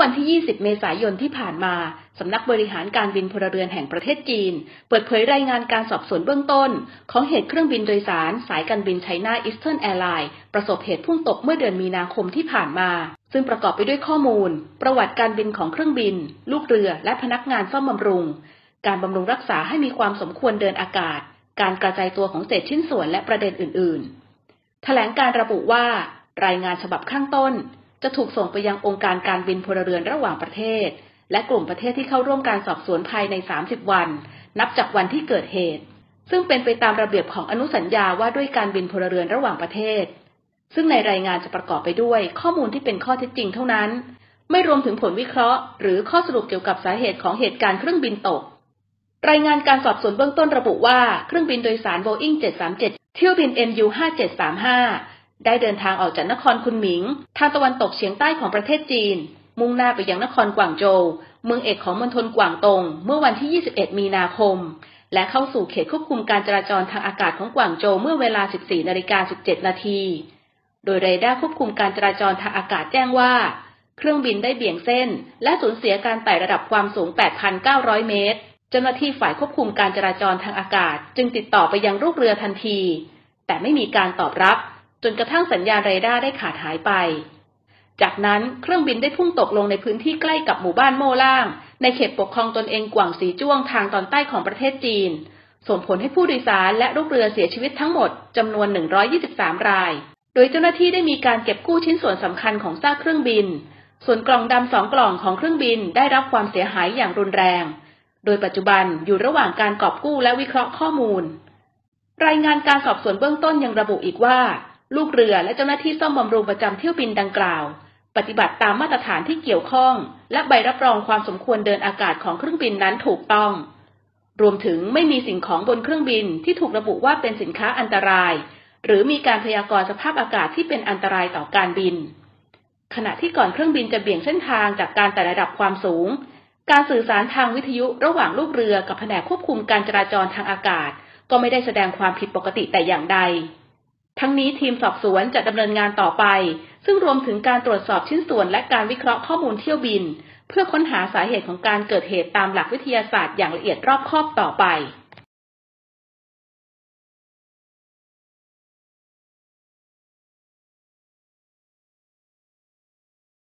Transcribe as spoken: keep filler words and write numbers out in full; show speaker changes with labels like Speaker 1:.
Speaker 1: วันที่ ยี่สิบ เมษายนที่ผ่านมาสำนักบริหารการบินพลเรือนแห่งประเทศจีนเปิดเผยรายงานการสอบสวนเบื้องต้นของเหตุเครื่องบินโดยสารสายการบินไชน่าอีสเทิร์นแอร์ไลน์ประสบเหตุพุ่งตกเมื่อเดือนมีนาคมที่ผ่านมาซึ่งประกอบไปด้วยข้อมูลประวัติการบินของเครื่องบินลูกเรือและพนักงานซ่อมบำรุงการบำรุงรักษาให้มีความสมควรเดินอากาศการกระจายตัวของเศษชิ้นส่วนและประเด็นอื่นๆแถลงการระบุว่ารายงานฉบับข้างต้นจะถูกส่งไปยังองค์การการบินพลเรือนระหว่างประเทศและกลุ่มประเทศที่เข้าร่วมการสอบสวนภายในสามสิบวันนับจากวันที่เกิดเหตุซึ่งเป็นไปตามระเบียบของอนุสัญญาว่าด้วยการบินพลเรือนระหว่างประเทศซึ่งในรายงานจะประกอบไปด้วยข้อมูลที่เป็นข้อเท็จจริงเท่านั้นไม่รวมถึงผลวิเคราะห์หรือข้อสรุปเกี่ยวกับสาเหตุของเหตุการณ์เครื่องบินตกรายงานการสอบสวนเบื้องต้นระบุว่าเครื่องบินโดยสาร Boeing เจ็ดสามเจ็ด เที่ยวบิน เอ็ม ยู ห้าเจ็ดสามห้า ได้เดินทางออกจากนครคุนหมิงทางตะวันตกเฉียงใต้ของประเทศจีนมุ่งหน้าไปยังนครกวางโจวเมืองเอกของมณฑลกวางตงเมื่อวันที่ ยี่สิบเอ็ด มีนาคมและเข้าสู่เขตควบคุมการจราจรทางอากาศของกวางโจวเมื่อเวลา สิบสี่นาฬิกาสิบเจ็ดนาทีโดยเรดาร์ควบคุมการจราจรทางอากาศแจ้งว่าเครื่องบินได้เบี่ยงเส้นและสูญเสียการไต่ระดับความสูง แปดพันเก้าร้อย เมตรเจ้าหน้าที่ฝ่ายควบคุมการจราจรทางอากาศจึงติดต่อไปยังลูกเรือทันทีแต่ไม่มีการตอบรับจนกระทั่งสัญญาณเรดาร์ได้ขาดหายไปจากนั้นเครื่องบินได้พุ่งตกลงในพื้นที่ใกล้กับหมู่บ้านโม่ล่างในเขตปกครองตนเองกวางซีจ้วงทางตอนใต้ของประเทศจีนส่งผลให้ผู้โดยสารและลูกเรือเสียชีวิตทั้งหมดจำนวนหนึ่งร้อยยี่สิบสามรายโดยเจ้าหน้าที่ได้มีการเก็บกู้ชิ้นส่วนสำคัญของซากเครื่องบินส่วนกล่องดำสองกล่องของเครื่องบินได้รับความเสียหายอย่างรุนแรงโดยปัจจุบันอยู่ระหว่างการกอบกู้และวิเคราะห์ข้อมูลรายงานการสอบสวนเบื้องต้นยังระบุอีกว่าลูกเรือและเจ้าหน้าที่ซ่อมบำรุงประจำเที่ยวบินดังกล่าวปฏิบัติตามมาตรฐานที่เกี่ยวข้องและใบรับรองความสมควรเดินอากาศของเครื่องบินนั้นถูกต้องรวมถึงไม่มีสิ่งของบนเครื่องบินที่ถูกระบุว่าเป็นสินค้าอันตรายหรือมีการพยากรณ์สภาพอากาศที่เป็นอันตรายต่อการบินขณะที่ก่อนเครื่องบินจะเบี่ยงเส้นทางจากการไต่ระดับความสูงการสื่อสารทางวิทยุระหว่างลูกเรือกับแผนกควบคุมการจราจรทางอากาศก็ไม่ได้แสดงความผิดปกติแต่อย่างใดทั้งนี้ทีมสอบสวนจะดำเนินงานต่อไปซึ่งรวมถึงการตรวจสอบชิ้นส่วนและการวิเคราะห์ข้อมูลเที่ยวบินเพื่อค้นหาสาเหตุของการเกิดเหตุตามหลักวิทยาศาสตร์อย่างละเอียดรอบคอบต่อไป